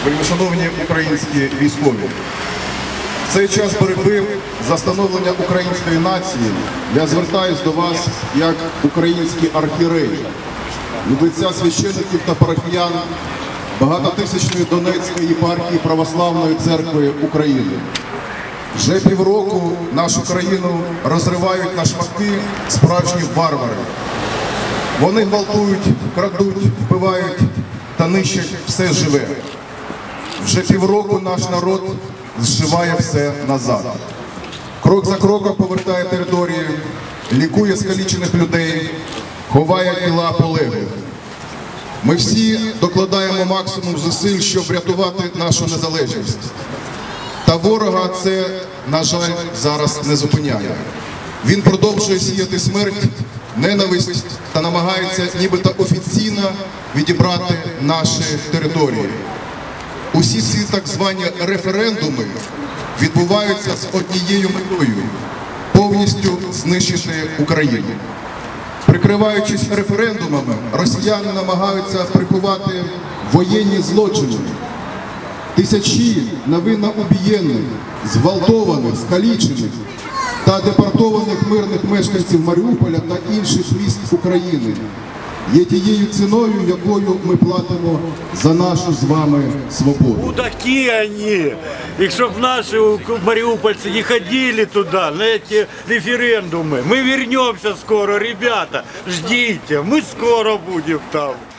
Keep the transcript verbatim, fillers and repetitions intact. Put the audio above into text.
Вельмишановні українські військові, в цей час боротьби за становлення української нації я звертаюсь до вас як український архієрей, від лиця священиків та парафіян багатотисячної Донецької єпархії Православної Церкви України. Вже півроку нашу країну розривають на шматки справжні варвари. Вони гвалтують, крадуть, вбивають та нищать все живе. Вже півроку наш народ зшиває все назад. Крок за кроком повертає території, лікує скалічених людей, ховає тіла полеглих. Ми всі докладаємо максимум зусиль, щоб врятувати нашу незалежність. Та ворога це, на жаль, зараз не зупиняє. Він продовжує сіяти смерть, ненависть та намагається нібито офіційно відібрати наші території. Усі ці так звані референдуми відбуваються з однією метою – повністю знищити Україну. Прикриваючись референдумами, росіяни намагаються приховати воєнні злочини. Тисячі невинно убієнних, зґвалтованих, скалічених та депортованих мирних мешканців Маріуполя та інших міст України є тією ціною, якою ми платимо за нашу з вами свободу. Мудаки они! И чтоб наши мариупольцы не ходили туда, на эти референдумы. Мы вернемся скоро, ребята, ждите, мы скоро будем там.